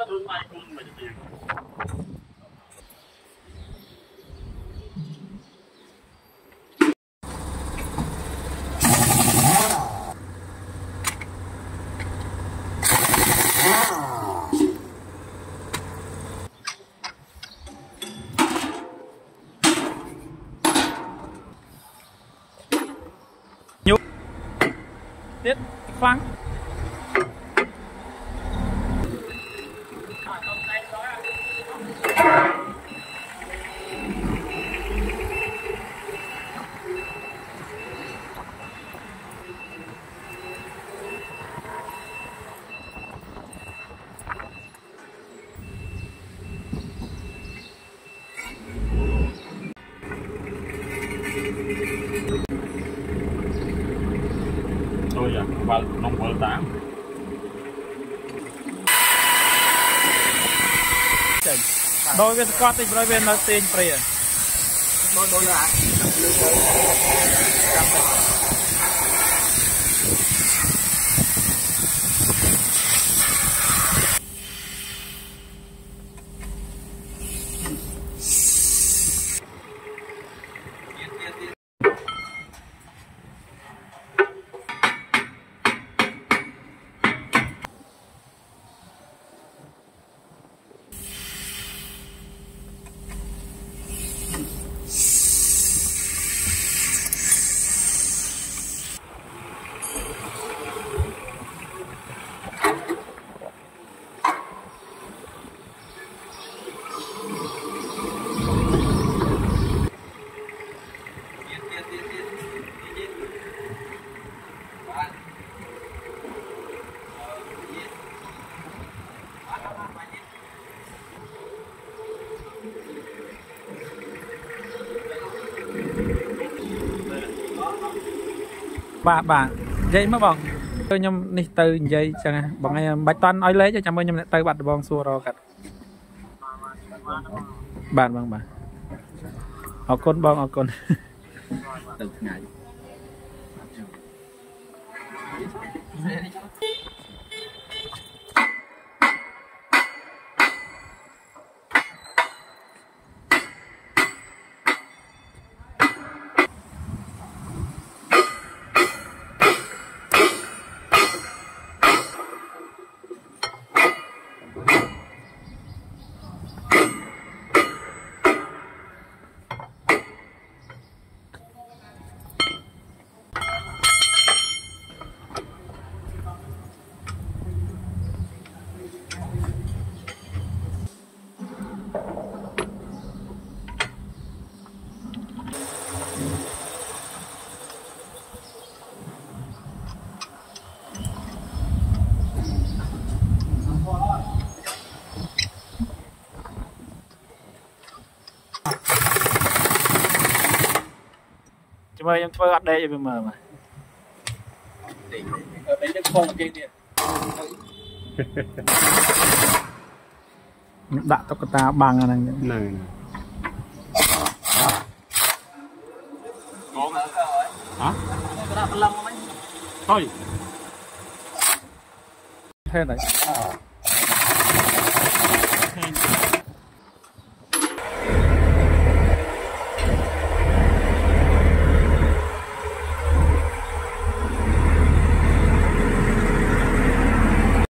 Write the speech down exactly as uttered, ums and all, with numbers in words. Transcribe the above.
Tiếp khoan thôi à và nông vợ tám đôi bên con thì đôi bên nó tên pre đôi đôi là bà bà dây mất bong tôi nhom đi từ dây chẳng bằng ngày bạch toàn nói lấy cho chăm ơi nhom từ bạch bong xua rồi cả bạn bằng bà học con bong học con Chùm ơi em phơi ở đây em mờ mà ở đây nó không cái điện đã tóc ta bằng này này có mà rồi hả có đặt lông không anh thôi thế này